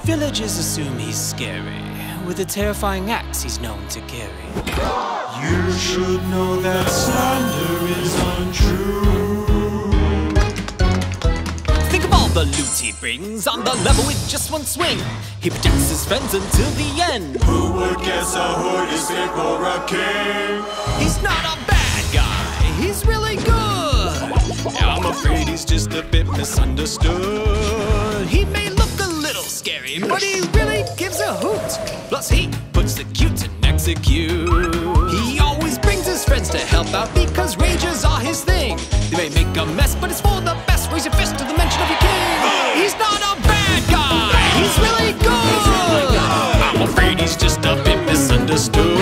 Villagers assume he's scary, with a terrifying axe he's known to carry. You should know that slander is untrue. Think of all the loot he brings on the level with just one swing. He protects his friends until the end. Who would guess a hood is fit for a king? He's not a bad guy, he's really good. I'm afraid he's just a bit misunderstood. He may look a little scary, but he really gives a hoot. Plus he puts the cute in execute. He always brings his friends to help out because rages are his thing. They may make a mess, but it's for the best. Raise your fist to the mention of your king. He's not a bad guy, he's really good. I'm afraid he's just a bit misunderstood.